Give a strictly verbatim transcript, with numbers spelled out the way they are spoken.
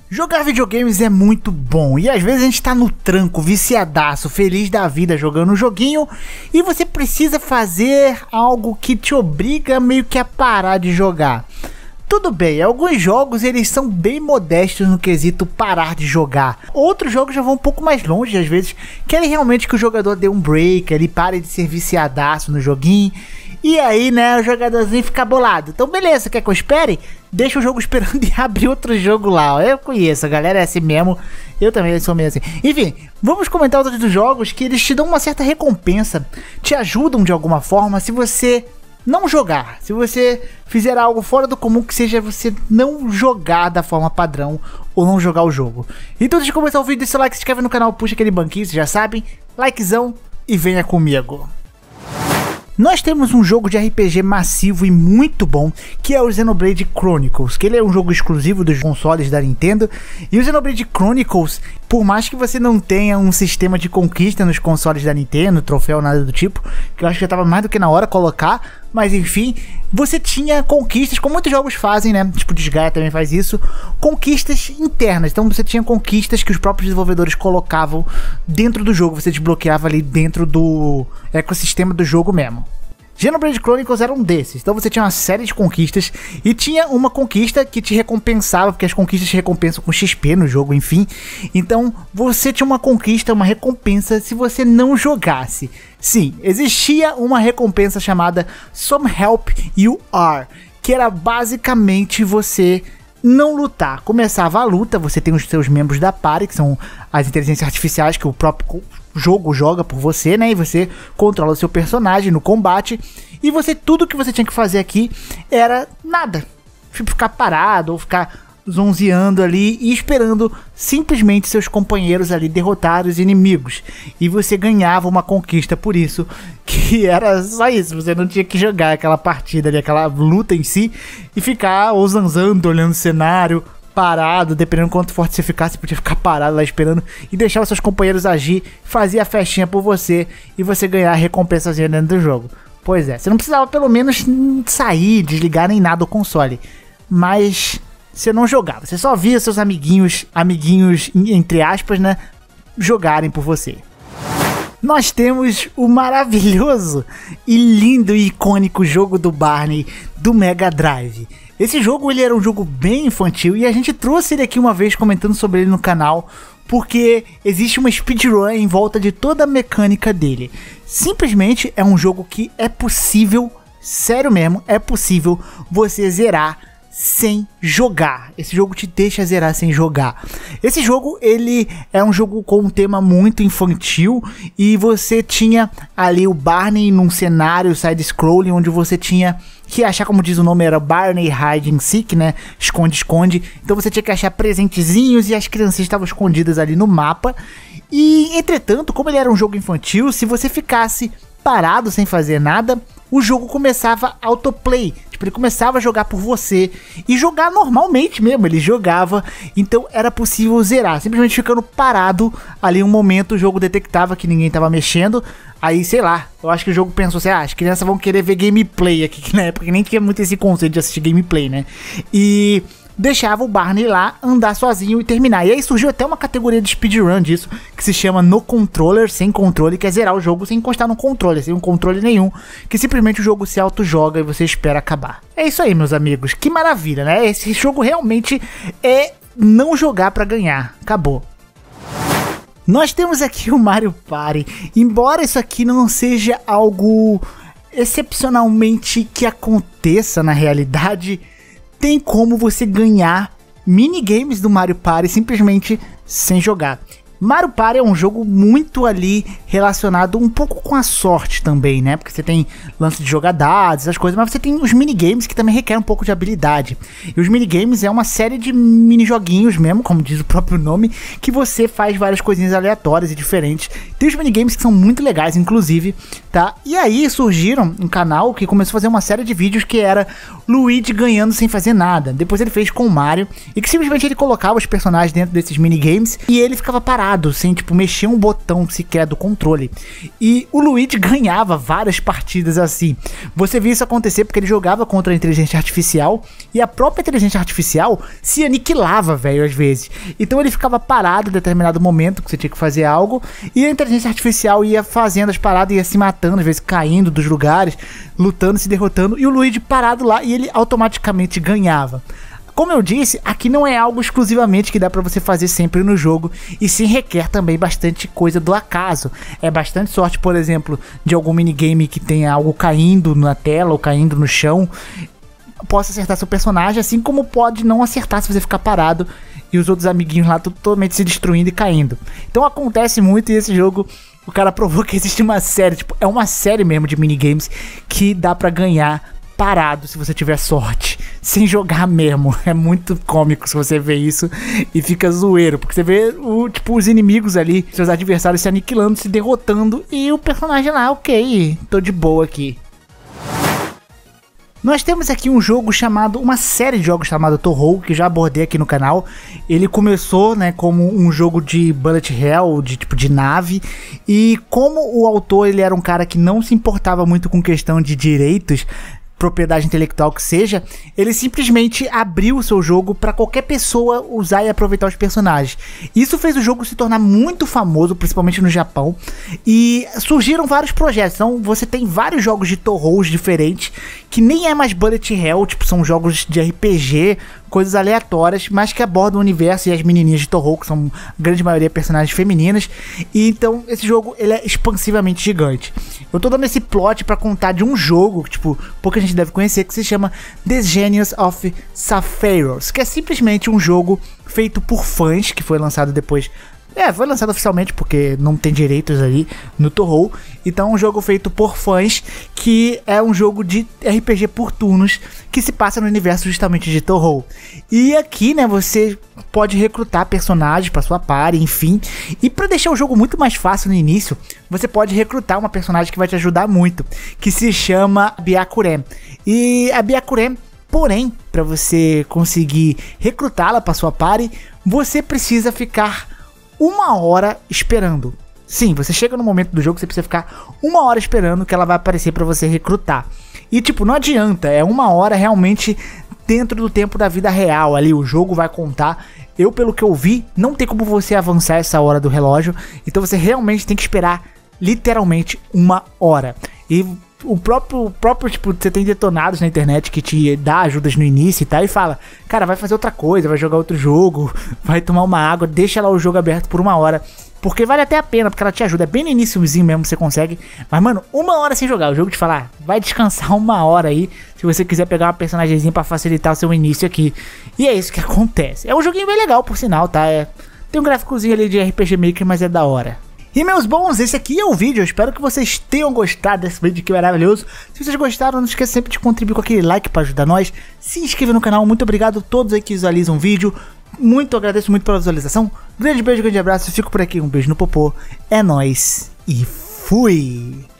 Jogar videogames é muito bom e às vezes a gente tá no tranco, viciadaço, feliz da vida jogando um joguinho e você precisa fazer algo que te obriga meio que a parar de jogar. Tudo bem, alguns jogos eles são bem modestos no quesito parar de jogar. Outros jogos já vão um pouco mais longe, às vezes querem realmente que o jogador dê um break, ele pare de ser viciadaço no joguinho. E aí, né, o jogadorzinho fica bolado. Então beleza, quer que eu espere? Deixa o jogo esperando e abre outro jogo lá, ó. Eu conheço, a galera é assim mesmo. Eu também sou meio assim. Enfim, vamos comentar outros dos jogos que eles te dão uma certa recompensa. Te ajudam de alguma forma se você não jogar. Se você fizer algo fora do comum, que seja você não jogar da forma padrão ou não jogar o jogo. Então antes de começar o vídeo, deixa o like, se inscreve no canal, puxa aquele banquinho, vocês já sabem. Likezão e venha comigo. Nós temos um jogo de R P G massivo e muito bom, que é o Xenoblade Chronicles, que ele é um jogo exclusivo dos consoles da Nintendo. E o Xenoblade Chronicles, por mais que você não tenha um sistema de conquista nos consoles da Nintendo, troféu, nada do tipo, que eu acho que já tava mais do que na hora colocar, mas enfim, você tinha conquistas, como muitos jogos fazem, né, tipo Disgaea também faz isso, conquistas internas. Então você tinha conquistas que os próprios desenvolvedores colocavam dentro do jogo, você desbloqueava ali dentro do ecossistema do jogo mesmo. Xenoblade Chronicles era um desses, então você tinha uma série de conquistas e tinha uma conquista que te recompensava, porque as conquistas te recompensam com X P no jogo, enfim. Então você tinha uma conquista, uma recompensa se você não jogasse. Sim, existia uma recompensa chamada Some Help You Are, que era basicamente você não lutar. Começava a luta, você tem os seus membros da party, que são as inteligências artificiais que o próprio jogo joga por você, né? E você controla o seu personagem no combate. E você, tudo que você tinha que fazer aqui era nada. Ficar parado ou ficar zonzeando ali e esperando simplesmente seus companheiros ali derrotar os inimigos. E você ganhava uma conquista por isso, que era só isso. Você não tinha que jogar aquela partida ali, aquela luta em si, e ficar ou zanzando, olhando o cenário, parado, dependendo do quanto forte você ficasse, você podia ficar parado lá esperando e deixar os seus companheiros agir, fazia a festinha por você e você ganhar a recompensazinha dentro do jogo. Pois é, você não precisava pelo menos sair, desligar nem nada do console, mas você não jogava, você só via seus amiguinhos, amiguinhos entre aspas, né, jogarem por você. Nós temos o maravilhoso e lindo e icônico jogo do Barney do Mega Drive. Esse jogo ele era um jogo bem infantil e a gente trouxe ele aqui uma vez comentando sobre ele no canal, porque existe uma speedrun em volta de toda a mecânica dele. Simplesmente é um jogo que é possível, sério mesmo, é possível você zerar sem jogar. Esse jogo te deixa zerar sem jogar. Esse jogo ele é um jogo com um tema muito infantil e você tinha ali o Barney num cenário side-scrolling onde você tinha que achar, como diz o nome, era Barney Hide and Seek, né? Esconde-esconde. Então você tinha que achar presentezinhos e as crianças estavam escondidas ali no mapa. E entretanto, como ele era um jogo infantil, se você ficasse parado sem fazer nada, o jogo começava autoplay, tipo, ele começava a jogar por você e jogar normalmente mesmo, ele jogava, então era possível zerar, simplesmente ficando parado ali um momento, o jogo detectava que ninguém tava mexendo, aí sei lá, eu acho que o jogo pensou assim, ah, as crianças vão querer ver gameplay aqui, que na época nem tinha muito esse conceito de assistir gameplay, né, e deixava o Barney lá andar sozinho e terminar. E aí surgiu até uma categoria de speedrun disso, que se chama No Controller, sem controle, que é zerar o jogo sem encostar no controle, sem um controle nenhum, que simplesmente o jogo se auto-joga e você espera acabar. É isso aí, meus amigos, que maravilha, né? Esse jogo realmente é não jogar pra ganhar, acabou. Nós temos aqui o Mario Party, embora isso aqui não seja algo excepcionalmente que aconteça na realidade, tem como você ganhar minigames do Mario Party simplesmente sem jogar. Mario Party é um jogo muito ali relacionado um pouco com a sorte também, né? Porque você tem lance de jogar dados, essas coisas, mas você tem os minigames que também requerem um pouco de habilidade. E os minigames é uma série de minijoguinhos mesmo, como diz o próprio nome, que você faz várias coisinhas aleatórias e diferentes. Tem os minigames que são muito legais, inclusive, tá? E aí surgiram um canal que começou a fazer uma série de vídeos que era Luigi ganhando sem fazer nada. Depois ele fez com o Mario, e que simplesmente ele colocava os personagens dentro desses minigames e ele ficava parado. parado, sem tipo mexer um botão sequer do controle. E o Luigi ganhava várias partidas assim. Você via isso acontecer porque ele jogava contra a inteligência artificial e a própria inteligência artificial se aniquilava, velho, às vezes. Então ele ficava parado em determinado momento que você tinha que fazer algo e a inteligência artificial ia fazendo as paradas, ia se matando, às vezes caindo dos lugares, lutando, se derrotando, e o Luigi parado lá e ele automaticamente ganhava. Como eu disse, aqui não é algo exclusivamente que dá pra você fazer sempre no jogo, e sim requer também bastante coisa do acaso. É bastante sorte, por exemplo, de algum minigame que tenha algo caindo na tela ou caindo no chão, possa acertar seu personagem, assim como pode não acertar se você ficar parado e os outros amiguinhos lá totalmente se destruindo e caindo. Então acontece muito, e esse jogo o cara provou que existe uma série, tipo, é uma série mesmo de minigames que dá pra ganhar parado se você tiver sorte, sem jogar mesmo. É muito cômico se você vê isso e fica zoeiro, porque você vê o, tipo, os inimigos ali, seus adversários se aniquilando, se derrotando, e o personagem lá, ok, tô de boa aqui. Nós temos aqui um jogo chamado, uma série de jogos chamado Touhou, que já abordei aqui no canal. Ele começou, né, como um jogo de bullet hell, de tipo de nave, e como o autor ele era um cara que não se importava muito com questão de direitos, propriedade intelectual que seja, ele simplesmente abriu o seu jogo para qualquer pessoa usar e aproveitar os personagens. Isso fez o jogo se tornar muito famoso, principalmente no Japão, e surgiram vários projetos. Então você tem vários jogos de Touhous diferentes, que nem é mais bullet hell, tipo, são jogos de R P G, coisas aleatórias, mas que abordam o universo e as menininhas de Touhou, que são a grande maioria personagens femininas. E então esse jogo ele é expansivamente gigante. Eu tô dando esse plot pra contar de um jogo que, tipo, pouca gente deve conhecer, que se chama The Genius of Sapphires, que é simplesmente um jogo feito por fãs, que foi lançado depois. É, foi lançado oficialmente porque não tem direitos ali no Touhou. Então é um jogo feito por fãs, que é um jogo de R P G por turnos, que se passa no universo justamente de Touhou. E aqui, né, você pode recrutar personagens para sua party, enfim. E para deixar o jogo muito mais fácil no início, você pode recrutar uma personagem que vai te ajudar muito, que se chama Byakuren. E a Byakuren, porém, para você conseguir recrutá-la para sua party, você precisa ficar uma hora esperando. Sim, você chega no momento do jogo, você precisa ficar uma hora esperando que ela vai aparecer pra você recrutar. E tipo, não adianta, é uma hora realmente dentro do tempo da vida real ali, o jogo vai contar. Eu, pelo que eu vi, não tem como você avançar essa hora do relógio, então você realmente tem que esperar literalmente uma hora. E o próprio, próprio, tipo, você tem detonados na internet que te dá ajudas no início e tal, e fala, cara, vai fazer outra coisa, vai jogar outro jogo, vai tomar uma água, deixa lá o jogo aberto por uma hora, porque vale até a pena, porque ela te ajuda, é bem no iniciozinho mesmo, você consegue, mas mano, uma hora sem jogar, o jogo te fala, vai descansar uma hora aí, se você quiser pegar uma personagemzinha pra facilitar o seu início aqui, e é isso que acontece. É um joguinho bem legal, por sinal, tá, é, tem um gráficozinho ali de R P G Maker, mas é da hora. E meus bons, esse aqui é o vídeo, eu espero que vocês tenham gostado desse vídeo aqui maravilhoso. Se vocês gostaram, não esqueça sempre de contribuir com aquele like para ajudar nós. Se inscreva no canal, muito obrigado a todos aí que visualizam o vídeo. Muito, agradeço muito pela visualização. Grande beijo, grande abraço, fico por aqui, um beijo no popô. É nóis e fui!